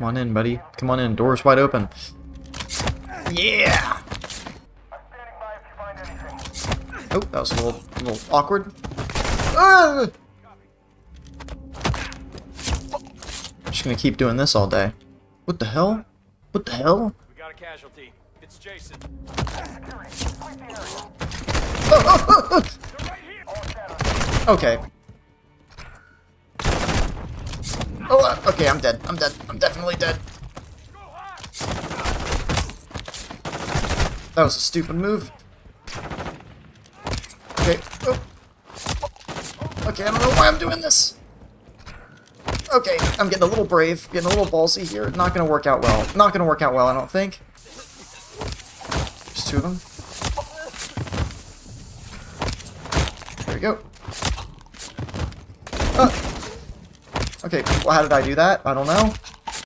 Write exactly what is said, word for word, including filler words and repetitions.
Come on in, buddy. Come on in. Door's wide open. Yeah! Oh, that was a little, a little awkward. Ah! I'm just gonna keep doing this all day. What the hell? What the hell? We got a casualty. It's Jason. Oh, oh, oh, oh. Okay. Oh, uh, okay, I'm dead. I'm dead. I'm definitely dead. That was a stupid move. Okay. Oh. Okay, I don't know why I'm doing this. Okay, I'm getting a little brave, getting a little ballsy here. Not gonna work out well. Not gonna work out well, I don't think. There's two of them. There we go. Oh. Okay, well, how did I do that? I don't know.